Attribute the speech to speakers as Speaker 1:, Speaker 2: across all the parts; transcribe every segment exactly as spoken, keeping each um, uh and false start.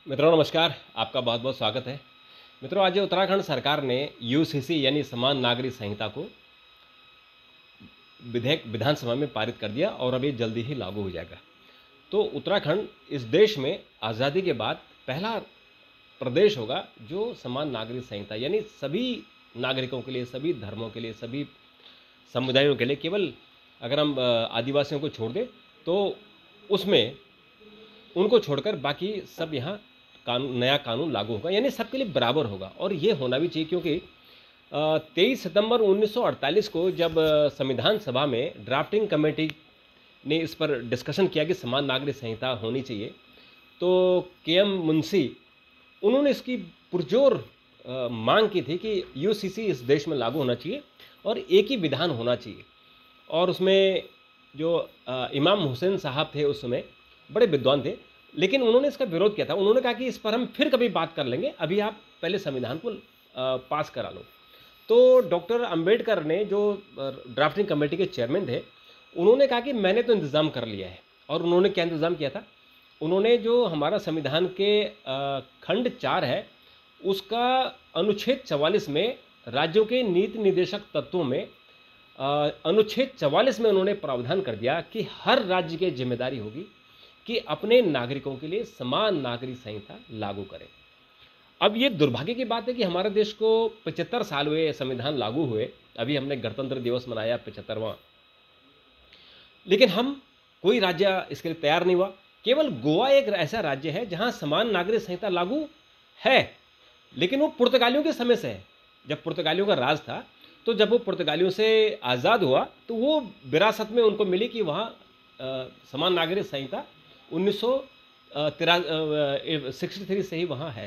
Speaker 1: मित्रों नमस्कार, आपका बहुत बहुत स्वागत है। मित्रों, आज उत्तराखंड सरकार ने यूसीसी यानी समान नागरिक संहिता को विधेयक विधानसभा में पारित कर दिया और अब ये जल्दी ही लागू हो जाएगा। तो उत्तराखंड इस देश में आज़ादी के बाद पहला प्रदेश होगा जो समान नागरिक संहिता यानी सभी नागरिकों के लिए, सभी धर्मों के लिए, सभी समुदायों के लिए, केवल अगर हम अ, आदिवासियों को छोड़ दें तो उसमें उनको छोड़कर बाकी सब यहाँ कानून नया कानून लागू होगा, यानी सबके लिए बराबर होगा। और ये होना भी चाहिए क्योंकि तेईस सितंबर उन्नीस सौ अड़तालीस को जब अ, संविधान सभा में ड्राफ्टिंग कमेटी ने इस पर डिस्कशन किया कि समान नागरिक संहिता होनी चाहिए, तो के एम मुंशी उन्होंने इसकी पुरजोर अ, मांग की थी कि यूसीसी इस देश में लागू होना चाहिए और एक ही विधान होना चाहिए। और उसमें जो अ, इमाम हुसैन साहब थे उस समय, बड़े विद्वान थे, लेकिन उन्होंने इसका विरोध किया था। उन्होंने कहा कि इस पर हम फिर कभी बात कर लेंगे, अभी आप पहले संविधान को अ, पास करा लो। तो डॉक्टर अंबेडकर ने, जो अ, ड्राफ्टिंग कमेटी के चेयरमैन थे, उन्होंने कहा कि मैंने तो इंतज़ाम कर लिया है। और उन्होंने क्या इंतज़ाम किया था? उन्होंने जो हमारा संविधान के अ, खंड चार है, उसका अनुच्छेद चवालीस में राज्यों के नीति निर्देशक तत्वों में अ, अनुच्छेद चवालीस में उन्होंने प्रावधान कर दिया कि हर राज्य की जिम्मेदारी होगी कि अपने नागरिकों के लिए समान नागरिक संहिता लागू करें। अब ये दुर्भाग्य की बात है कि हमारे देश को पचहत्तर साल हुए संविधान लागू हुए, अभी हमने गणतंत्र दिवस मनाया पचहत्तरवां, लेकिन हम कोई राज्य इसके लिए तैयार नहीं हुआ। केवल गोवा एक ऐसा राज्य है जहां समान नागरिक संहिता लागू है, लेकिन वो पुर्तगालियों के समय से है। जब पुर्तगालियों का राज था, तो जब वो पुर्तगालियों से आज़ाद हुआ तो वो विरासत में उनको मिली कि वहाँ अ, समान नागरिक संहिता उन्नीस सौ तिरा सिक्सटी थ्री से ही वहाँ है।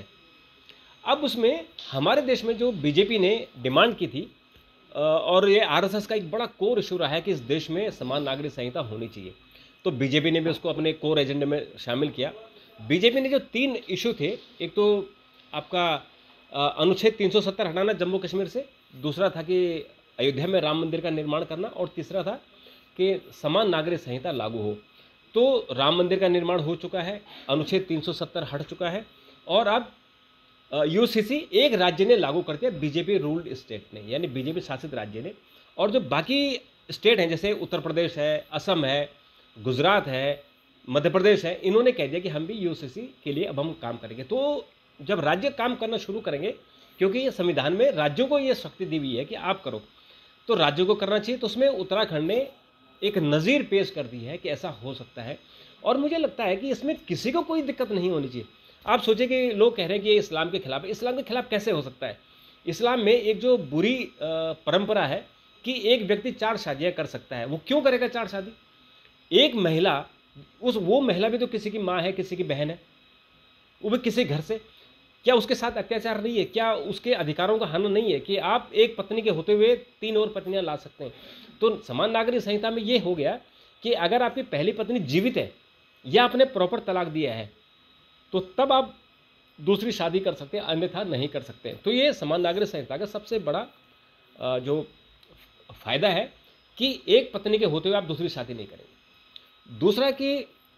Speaker 1: अब उसमें हमारे देश में जो बीजेपी ने डिमांड की थी, अ, और ये आरएसएस का एक बड़ा कोर इशू रहा है कि इस देश में समान नागरिक संहिता होनी चाहिए, तो बीजेपी ने भी उसको अपने कोर एजेंडे में शामिल किया। बीजेपी ने जो तीन इशू थे, एक तो आपका अ, अनुच्छेद तीन सौ सत्तर हटाना जम्मू कश्मीर से, दूसरा था कि अयोध्या में राम मंदिर का निर्माण करना, और तीसरा था कि समान नागरिक संहिता लागू हो। तो राम मंदिर का निर्माण हो चुका है, अनुच्छेद तीन सौ सत्तर हट चुका है, और अब यूसीसी एक राज्य ने लागू कर दिया, बीजेपी रूल्ड स्टेट ने, यानी बीजेपी शासित राज्य ने। और जो बाकी स्टेट हैं जैसे उत्तर प्रदेश है, असम है, गुजरात है, मध्य प्रदेश है, इन्होंने कह दिया कि हम भी यूसीसी के लिए अब हम काम करेंगे। तो जब राज्य काम करना शुरू करेंगे, क्योंकि ये संविधान में राज्यों को ये शक्ति दी हुई है कि आप करो, तो राज्यों को करना चाहिए। तो उसमें उत्तराखंड ने एक नज़ीर पेश कर दी है कि ऐसा हो सकता है, और मुझे लगता है कि इसमें किसी को कोई दिक्कत नहीं होनी चाहिए। आप सोचें कि लोग कह रहे हैं कि ये इस्लाम के खिलाफ है। इस्लाम के खिलाफ कैसे हो सकता है? इस्लाम में एक जो बुरी अ, परंपरा है कि एक व्यक्ति चार शादियां कर सकता है, वो क्यों करेगा चार शादी? एक महिला, उस वो महिला भी तो किसी की माँ है, किसी की बहन है, वो भी किसी घर से। क्या उसके साथ अत्याचार नहीं है? क्या उसके अधिकारों का हनन नहीं है कि आप एक पत्नी के होते हुए तीन और पत्नियां ला सकते हैं? तो समान नागरिक संहिता में ये हो गया कि अगर आपकी पहली पत्नी जीवित है या आपने प्रॉपर तलाक दिया है, तो तब आप दूसरी शादी कर सकते हैं, अन्यथा नहीं कर सकते। तो ये समान नागरिक संहिता का सबसे बड़ा अ, जो फायदा है कि एक पत्नी के होते हुए आप दूसरी शादी नहीं करेंगे। दूसरा कि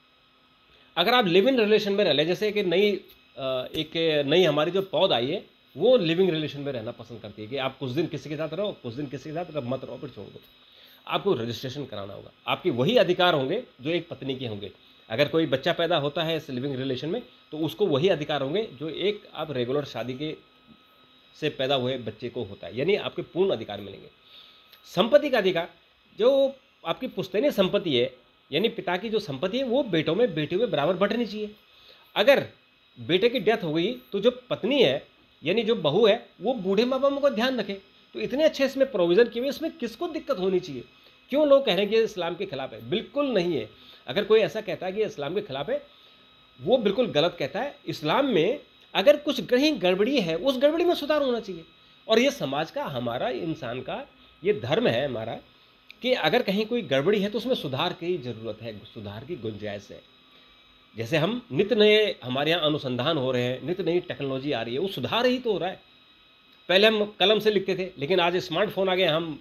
Speaker 1: अगर आप लिव इन रिलेशन में रह लें, जैसे कि नई अ, एक नई हमारी जो पौध आई है, वो लिविंग रिलेशन में रहना पसंद करती है कि आप कुछ दिन किसी के साथ रहो, कुछ दिन किसी के साथ रहो, मत रहो, फिर छोड़ दो। आपको रजिस्ट्रेशन कराना होगा, आपके वही अधिकार होंगे जो एक पत्नी के होंगे। अगर कोई बच्चा पैदा होता है इस लिविंग रिलेशन में, तो उसको वही अधिकार होंगे जो एक आप रेगुलर शादी के से पैदा हुए बच्चे को होता है, यानी आपके पूर्ण अधिकार मिलेंगे। संपत्ति का अधिकार, जो आपकी पुश्तैनी संपत्ति है, यानी पिता की जो संपत्ति है, वो बेटों में बेटियों में बराबर बंटनी चाहिए। अगर बेटे की डेथ हो गई तो जो पत्नी है, यानी जो बहू है, वो बूढ़े माँ बापों का ध्यान रखे। तो इतने अच्छे इसमें प्रोविज़न किए हुए, इसमें किसको दिक्कत होनी चाहिए? क्यों लोग कह रहे हैं कि इस्लाम के खिलाफ है? बिल्कुल नहीं है। अगर कोई ऐसा कहता है कि इस्लाम के खिलाफ है, वो बिल्कुल गलत कहता है। इस्लाम में अगर कुछ कहीं गड़बड़ी है, उस गड़बड़ी में सुधार होना चाहिए। और ये समाज का, हमारा, इंसान का ये धर्म है हमारा कि अगर कहीं कोई गड़बड़ी है तो उसमें सुधार की ज़रूरत है, सुधार की गुंजाइश है। जैसे हम नित्य नए, हमारे यहाँ अनुसंधान हो रहे हैं, नित्य नई टेक्नोलॉजी आ रही है, वो सुधार ही तो हो रहा है। पहले हम कलम से लिखते थे, लेकिन आज स्मार्टफोन आ गए, हम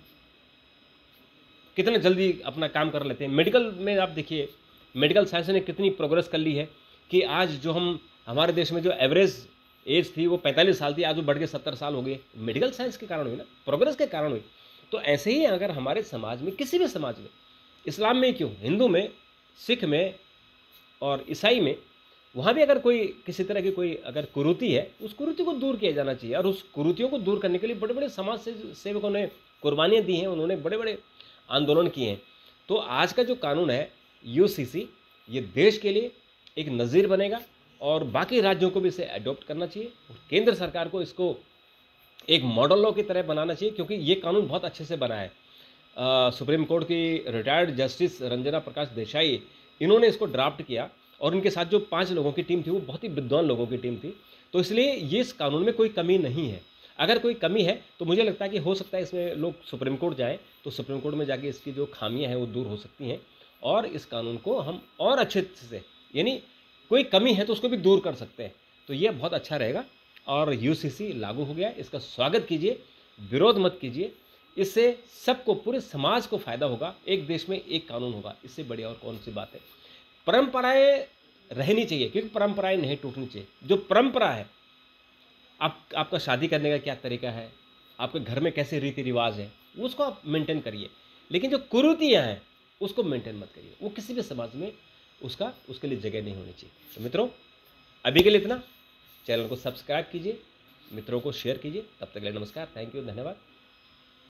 Speaker 1: कितने जल्दी अपना काम कर लेते हैं। मेडिकल में आप देखिए, मेडिकल साइंस ने कितनी प्रोग्रेस कर ली है कि आज जो हम हमारे देश में जो एवरेज एज थी वो पैंतालीस साल थी, आज वो बढ़ के सत्तर साल हो गई। मेडिकल साइंस के कारण हुई ना, प्रोग्रेस के कारण हुई। तो ऐसे ही अगर हमारे समाज में, किसी भी समाज में, इस्लाम में क्यों, हिंदू में, सिख में और ईसाई में, वहाँ भी अगर कोई किसी तरह की कोई अगर कुरीति है, उस कुरीति को दूर किया जाना चाहिए। और उस कुरीतियों को दूर करने के लिए बड़े बड़े समाज से सेवकों ने कुर्बानियाँ दी हैं, उन्होंने बड़े बड़े आंदोलन किए हैं। तो आज का जो कानून है यूसीसी, ये देश के लिए एक नज़ीर बनेगा और बाकी राज्यों को भी इसे अडॉप्ट करना चाहिए। केंद्र सरकार को इसको एक मॉडल लॉ की तरह बनाना चाहिए, क्योंकि ये कानून बहुत अच्छे से बना है। आ, सुप्रीम कोर्ट की रिटायर्ड जस्टिस रंजना प्रकाश देसाई, इन्होंने इसको ड्राफ्ट किया और इनके साथ जो पांच लोगों की टीम थी वो बहुत ही विद्वान लोगों की टीम थी। तो इसलिए ये इस कानून में कोई कमी नहीं है। अगर कोई कमी है तो मुझे लगता है कि हो सकता है इसमें लोग सुप्रीम कोर्ट जाएं, तो सुप्रीम कोर्ट में जाके इसकी जो खामियां हैं वो दूर हो सकती हैं और इस कानून को हम और अच्छे से, यानी कोई कमी है तो उसको भी दूर कर सकते हैं। तो ये बहुत अच्छा रहेगा। और यूसीसी लागू हो गया, इसका स्वागत कीजिए, विरोध मत कीजिए। इससे सबको, पूरे समाज को फ़ायदा होगा। एक देश में एक कानून होगा, इससे बड़ी और कौन सी बात है। परंपराएं रहनी चाहिए, क्योंकि परंपराएं नहीं टूटनी चाहिए। जो परंपरा है, आप आपका शादी करने का क्या तरीका है, आपके घर में कैसे रीति रिवाज है, उसको आप मेंटेन करिए। लेकिन जो कुरीतियाँ हैं उसको मेंटेन मत करिए, वो किसी भी समाज में उसका उसके लिए जगह नहीं होनी चाहिए। तो मित्रों, अभी के लिए इतना। चैनल को सब्सक्राइब कीजिए, मित्रों को शेयर कीजिए। तब तक के लिए नमस्कार, थैंक यू, धन्यवाद।